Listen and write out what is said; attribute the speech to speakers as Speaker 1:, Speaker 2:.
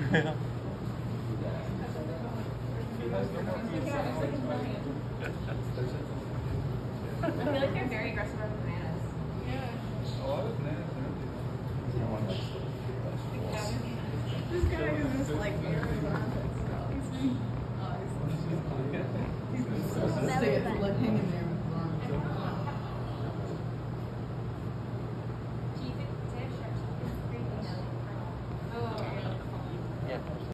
Speaker 1: Yeah.
Speaker 2: I feel like they're very aggressive on bananas.
Speaker 3: A lot of bananas and everything.
Speaker 2: This guy is just like,